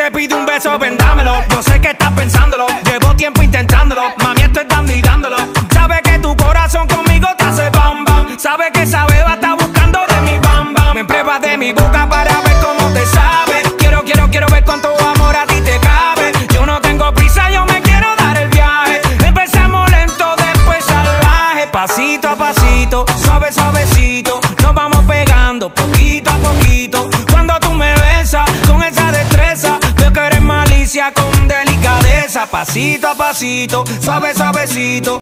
te pide un beso, ven dámelo. Yo sé que estás pensándolo, llevo tiempo intentándolo. Mami, esto es dando y dándolo. Sabes que tu corazón conmigo te hace bam bam. Sabes que esa beba está buscando de mi bam bam. Me pruebas de mi boca para ver cómo te sabe. Quiero ver cuánto amor a ti te cabe. Yo no tengo prisa, yo me quiero dar el viaje. Empezamos lento, después salvaje. Pasito a pasito, suave suavecito, nos vamos pegando poquito a poquito. Cuando tú me besas con esa destreza, veo que eres malicia con delicadeza. Pasito a pasito, suave suavecito.